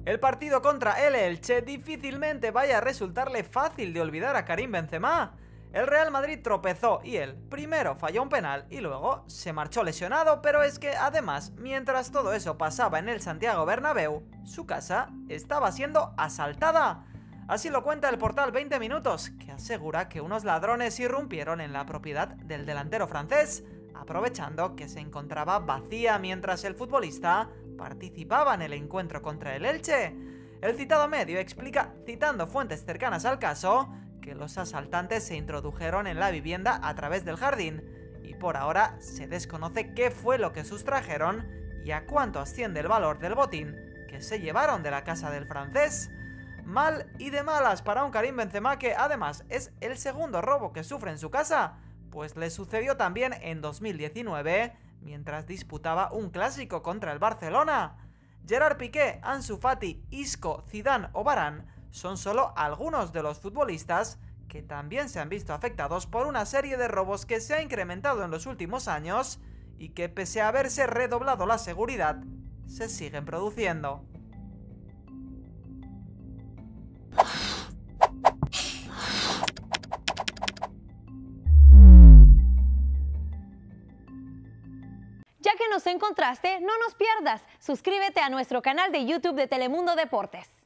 El partido contra el Elche difícilmente vaya a resultarle fácil de olvidar a Karim Benzema. El Real Madrid tropezó y él primero falló un penal y luego se marchó lesionado, pero es que además, mientras todo eso pasaba en el Santiago Bernabéu, su casa estaba siendo asaltada. Así lo cuenta el portal 20 Minutos, que asegura que unos ladrones irrumpieron en la propiedad del delantero francés, aprovechando que se encontraba vacía mientras el futbolista participaba en el encuentro contra el Elche. El citado medio explica, citando fuentes cercanas al caso, que los asaltantes se introdujeron en la vivienda a través del jardín, y por ahora se desconoce qué fue lo que sustrajeron y a cuánto asciende el valor del botín que se llevaron de la casa del francés. Mal y de malas para un Karim Benzema que además es el segundo robo que sufre en su casa, pues le sucedió también en 2019 mientras disputaba un clásico contra el Barcelona. Gerard Piqué, Ansu Fati, Isco, Zidane o Varane son solo algunos de los futbolistas que también se han visto afectados por una serie de robos que se ha incrementado en los últimos años y que, pese a haberse redoblado la seguridad, se siguen produciendo. Ya que nos encontraste, no nos pierdas. Suscríbete a nuestro canal de YouTube de Telemundo Deportes.